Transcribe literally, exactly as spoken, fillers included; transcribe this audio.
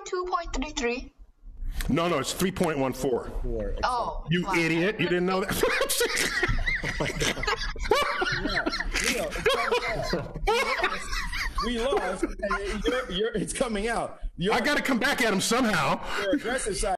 two point three three. No, no, it's three point one four. Oh, You wow. idiot! You didn't know that. We lost. And you're, you're, it's coming out. You're, I got to come back at him somehow. Your aggressive side.